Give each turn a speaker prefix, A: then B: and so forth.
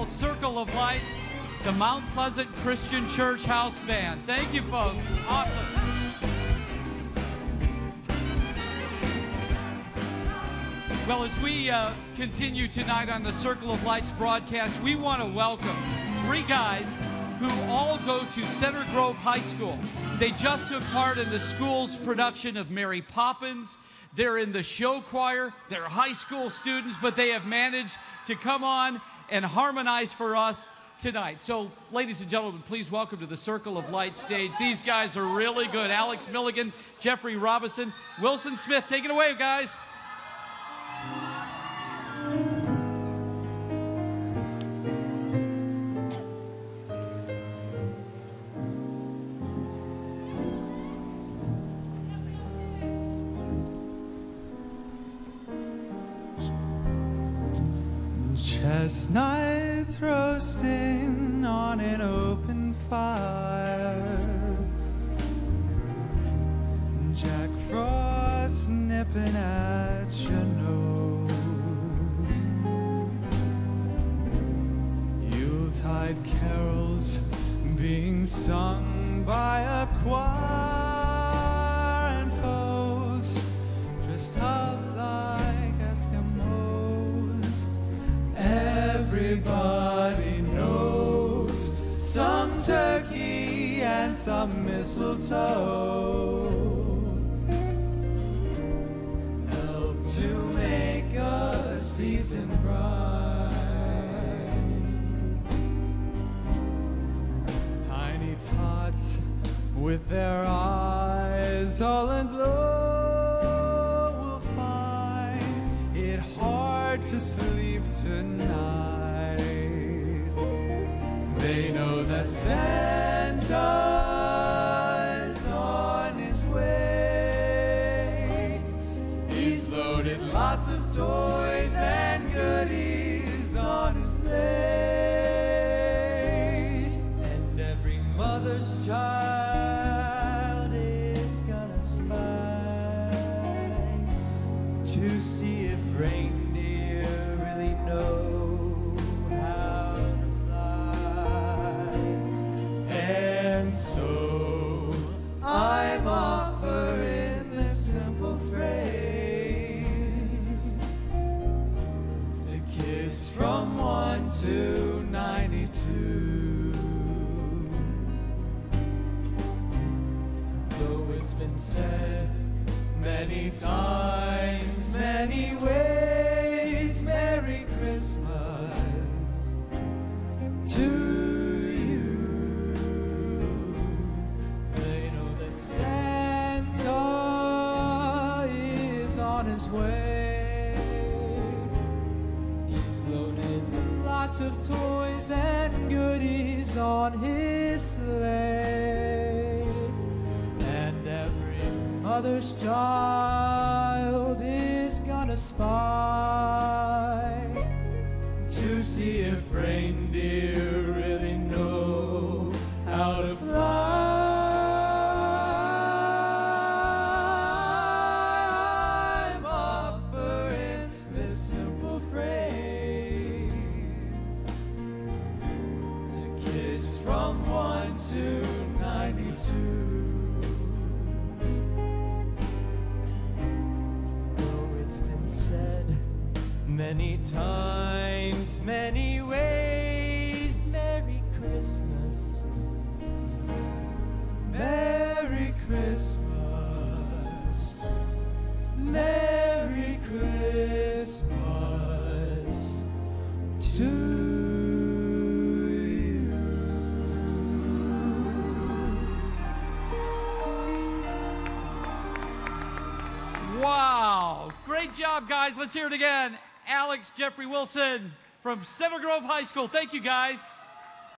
A: Memorial Circle of Lights, the Mount Pleasant Christian Church House Band. Thank you, folks. Awesome. Well, as we continue tonight on the Circle of Lights broadcast, we want to welcome three guys who all go to Center Grove High School. They just took part in the school's production of Mary Poppins. They're in the show choir. They're high school students, but they have managed to come on and harmonize for us tonight. So, ladies and gentlemen, please welcome to the Circle of Lights stage. These guys are really good. Alex Milligan, Jeffrey Robinson, Wilson Smith. Take it away, guys.
B: Chestnuts roasting on an open fire, Jack Frost nipping at your nose, Yuletide carols being sung by a choir, and folks dressed up like Eskimos. Everybody knows some turkey and some mistletoe help to make a season bright. Tiny tots with their eyes all aglow will find it hard to sleep tonight. They know that Santa's on his way. He's loaded lots of toys and goodies on his sleigh. And every mother's child is gonna spy to see if reindeer really know how to fly. And so I'm offering this simple phrase to kids from 1 to 92. Though it's been said many times, many ways, Merry Christmas to you. They know that Santa is on his way. He's loaded lots of toys and goodies on his sleigh. And every mother's child is gonna spy to see if reindeer really know how to fly. I'm offering this simple phrase to kids from 1 to 92. Said many times, many ways, Merry Christmas, Merry Christmas, Merry Christmas to you.
A: Wow. Great job, guys. Let's hear it again. Alex, Jeffrey Wilson from Center Grove High School. Thank you, guys.